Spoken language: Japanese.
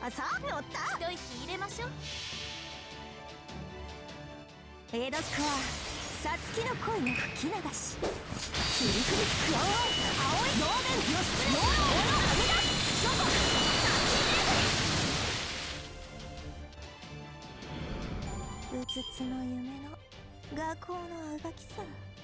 さあ乗った一息入れましょう。 江戸っ子はさつきの恋の吹き流し、フリフリクワオ青い能面義経ノーローはみ出す諸国うつつの夢の画工のあがきさ。